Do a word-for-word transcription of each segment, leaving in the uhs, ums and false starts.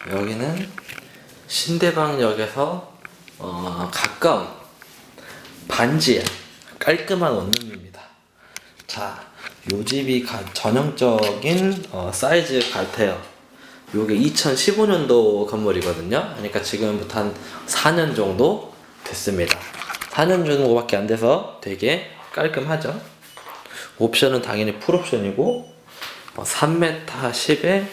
여기는 신대방역에서 어, 가까운 반지하 깔끔한 원룸입니다. 자, 요 집이 가, 전형적인 어, 사이즈 같아요. 요게 이천십오 년도 건물이거든요. 그러니까 지금부터 한 사 년 정도 됐습니다. 사 년 정도밖에 안 돼서 되게 깔끔하죠. 옵션은 당연히 풀옵션이고 어, 삼 미터 십에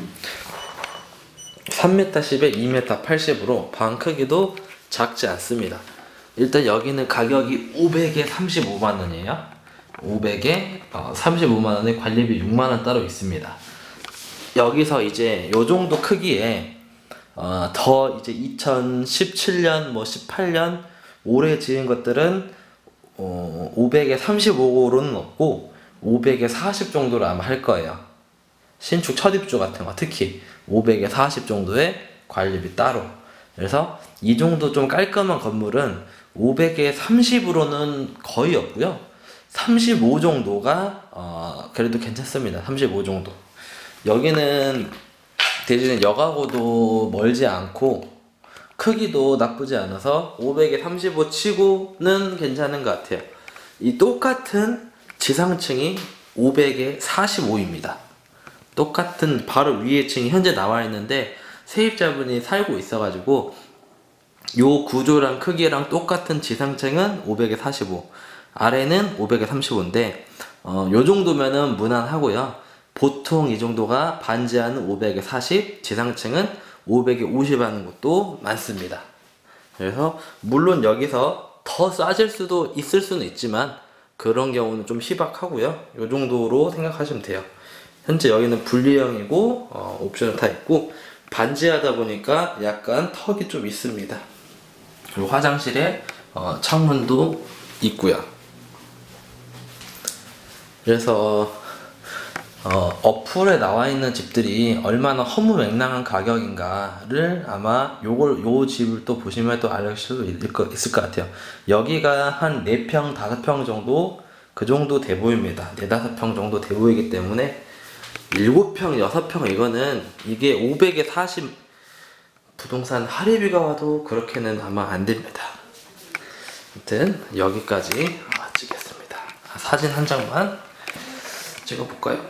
삼 미터 십에 이 미터 팔십으로 방 크기도 작지 않습니다. 일단 여기는 가격이 오백에 삼십오만 원이에요. 오백에 어, 삼십오만 원에 관리비 육만 원 따로 있습니다. 여기서 이제 요 정도 크기에 어, 더 이제 이천십칠 년 뭐 십팔 년 올해 지은 것들은 어, 오백에 삼십오로는 없고 오백에 사십 정도로 아마 할 거예요. 신축 첫 입주 같은 거 특히 오백에 사십 정도의 관리비 따로. 그래서 이 정도 좀 깔끔한 건물은 오백에 삼십으로는 거의 없고요. 삼십오 정도가 어, 그래도 괜찮습니다. 삼십오 정도. 여기는 대신에 역하고도 멀지 않고 크기도 나쁘지 않아서 오백에 삼십오 치고는 괜찮은 것 같아요. 이 똑같은 지상층이 오백에 사십오입니다. 똑같은 바로 위에 층이 현재 나와 있는데 세입자분이 살고 있어가지고 요 구조랑 크기랑 똑같은 지상층은 오백에 사십오, 아래는 오백에 삼십오인데 어, 요 정도면은 무난하고요. 보통 이 정도가 반지하는 오백에 사십, 지상층은 오백에 오십 하는 곳도 많습니다. 그래서 물론 여기서 더 싸질 수도 있을 수는 있지만 그런 경우는 좀 희박하고요. 요 정도로 생각하시면 돼요. 현재 여기는 분리형이고 어, 옵션은 다 있고 반지하다 보니까 약간 턱이 좀 있습니다. 그리고 화장실에 어, 창문도 있고요. 그래서 어, 어플에 나와 있는 집들이 얼마나 허무맹랑한 가격인가를 아마 요걸 요 집을 또 보시면 또 알실 수 있을 것, 있을 것 같아요. 여기가 한 네 평, 다섯 평 정도 그 정도 돼 보입니다. 네, 다섯 평 정도 돼 보이기 때문에 일곱 평, 여섯 평 이거는 이게 오백에 사십 부동산 할인비가 와도 그렇게는 아마 안 됩니다. 아무튼 여기까지 찍겠습니다. 사진 한 장만 찍어 볼까요?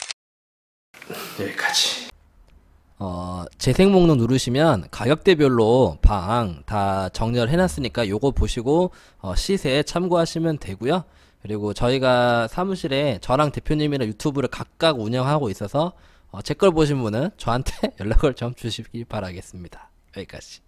여기까지. 어, 재생 목록 누르시면 가격대별로 방 다 정렬 해놨으니까 요거 보시고 어, 시세 참고하시면 되고요. 그리고 저희가 사무실에 저랑 대표님이랑 유튜브를 각각 운영하고 있어서 어, 제 걸 보신 분은 저한테 연락을 좀 주시기 바라겠습니다. 여기까지.